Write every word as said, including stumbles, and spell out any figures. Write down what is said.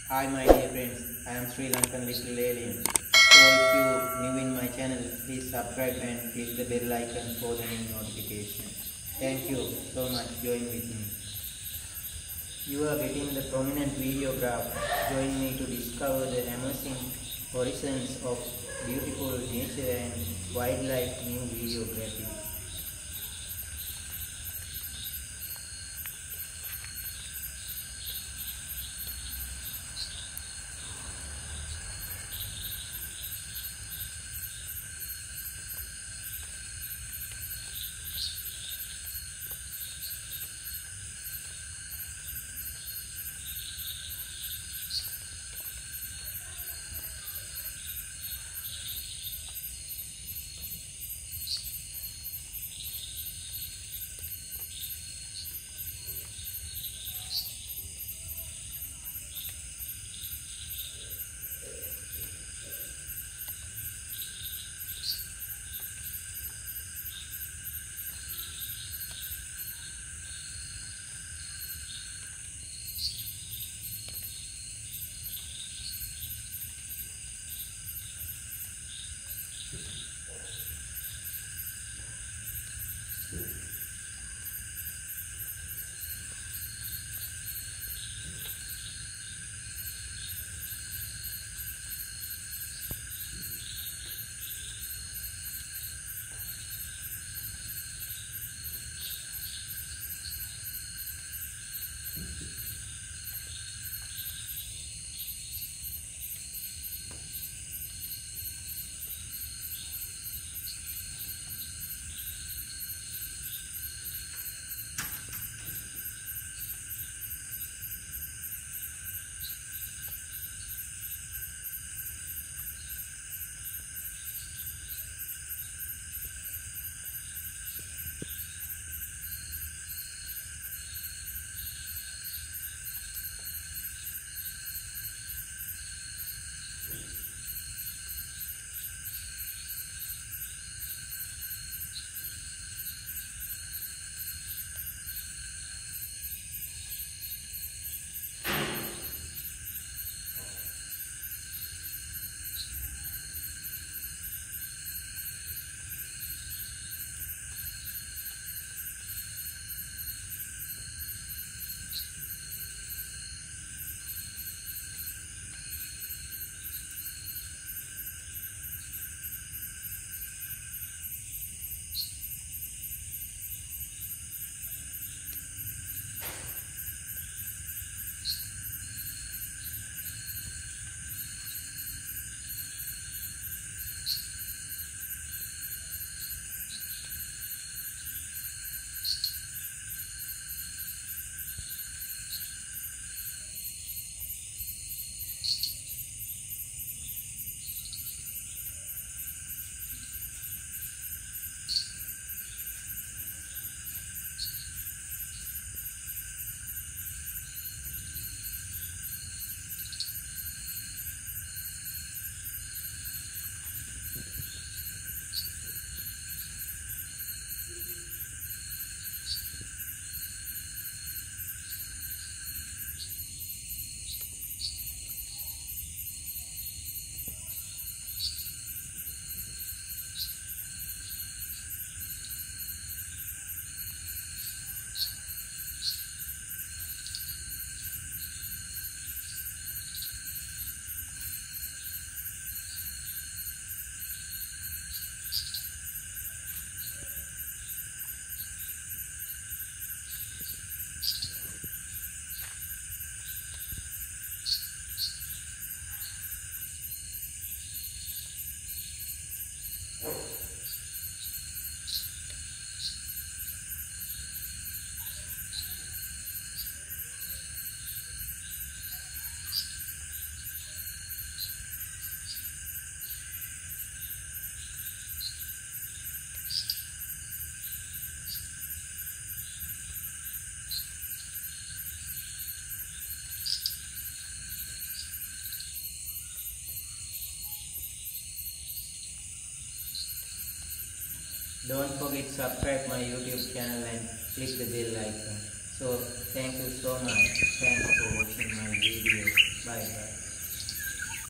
Hi my dear friends, I am Srilankan little alien. So if you new in my channel, please subscribe and click the bell icon for the new notification. Thank you so much. Join with me. You are getting the prominent videograph. Join me to discover the amazing horizons of beautiful nature and wildlife new vediography. Don't forget to subscribe my YouTube channel and click the bell icon. So thank you so much. Thanks for watching my video. Bye. Bye bye.